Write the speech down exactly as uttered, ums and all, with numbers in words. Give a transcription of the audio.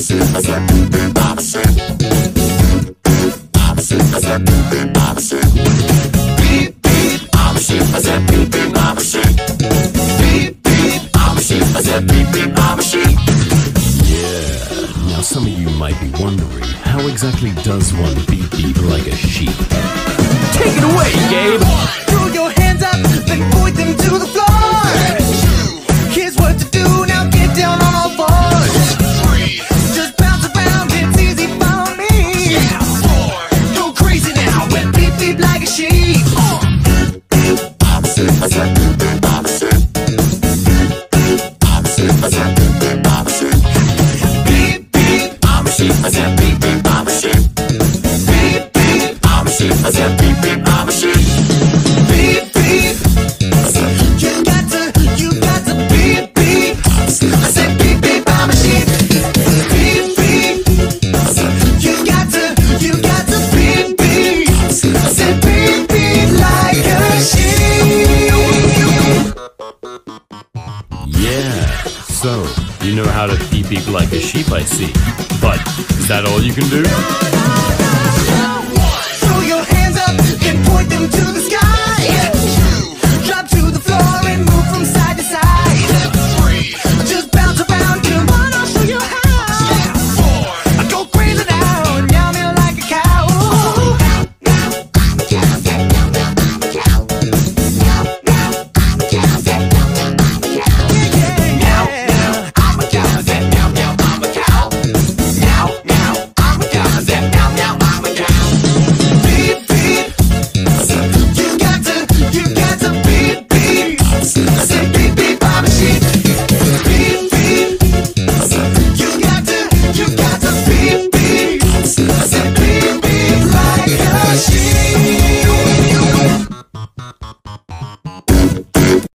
Now some of you might be wondering, how exactly does one beep beep like a sheep? Take it away, Gabe! Throw your hands up, then point them to the floor. Here's what to do, now get down on all fours. Just bounce around, it's easy, follow me. Go crazy now, and beep beep like a sheep. Opposite, opposite, opposite. Opposite, opposite, opposite. Beep beep, opposite, opposite, beep beep, opposite. Beep beep, opposite, opposite, beep beep, opposite. Beep beep, you got to, you got to beep beep. I said beep beep, opposite. Beep beep, you got to, you got to beep beep. I said beep beep like a sheep. Yeah, so, you know how to beep beep like a sheep, I see. But, is that all you can do? Throw your hands up and point them to the